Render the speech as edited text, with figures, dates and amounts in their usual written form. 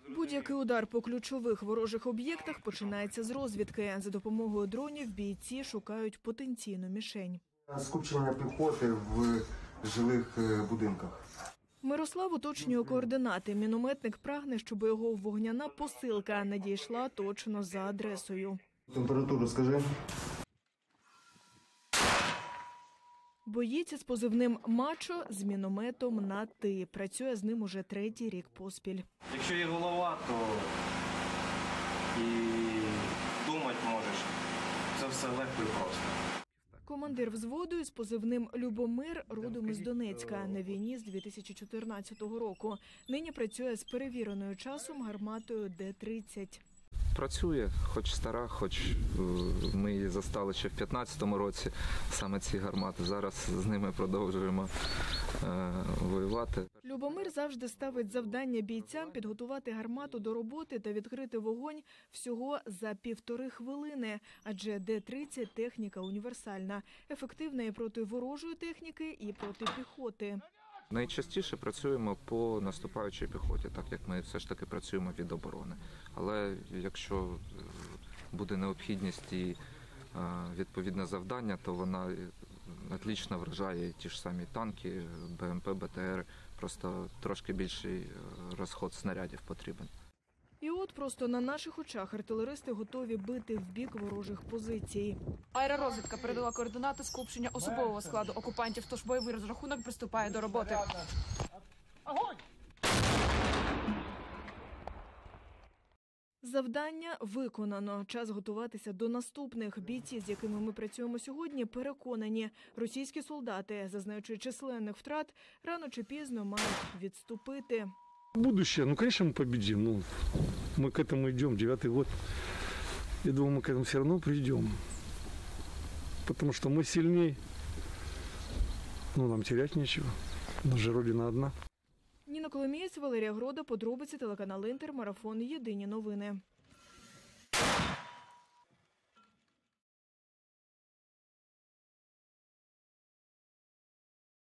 Будь-який удар по ключових ворожих об'єктах починається з розвідки. За допомогою дронів бійці шукають потенційну мішень. Скупчення піхоти в жилих будинках. Мирослав уточнює координати. Мінометник прагне, щоб його вогняна посилка надійшла точно за адресою. Температуру скажи. Боєць з позивним «Мачо» з мінометом на «ти». Працює з ним уже 3-й рік поспіль. Якщо є голова, то і думати можеш. Це все легко і просто. Командир взводу із позивним «Любомир» родом із Донецька. На війні з 2014 року. Нині працює з перевіреною часом гарматою Д-30. Працює, хоч стара, хоч ми її застали ще в 2015 році, саме ці гармати. Зараз з ними продовжуємо воювати. Любомир завжди ставить завдання бійцям підготувати гармату до роботи та відкрити вогонь всього за 1,5 хвилини. Адже Д-30 – техніка універсальна. Ефективна і проти ворожої техніки, і проти піхоти. Найчастіше працюємо по наступаючій піхоті, так як ми все ж таки працюємо від оборони. Але якщо буде необхідність і відповідне завдання, то вона отлично вражає ті ж самі танки, БМП, БТР, просто трошки більший розход снарядів потрібен. І от просто на наших очах артилеристи готові бити в бік ворожих позицій. Аеророзвідка передала координати скупчення особового складу окупантів, тож бойовий розрахунок приступає до роботи. Огонь! Завдання виконано. Час готуватися до наступних. Бійці, з якими ми працюємо сьогодні, переконані. Російські солдати, зазнаючи численних втрат, рано чи пізно мають відступити. Будущее, ну, конечно, мы победим. Ну, мы к этому идем, 9-й год. Я думаю, мы к этому все равно придем. Потому что мы сильнее. Ну, нам терять нечего. У нас же Родина одна. Ніна Коломієць, Валерія Грода, подробиці, телеканал Інтер, марафон «Єдині новини».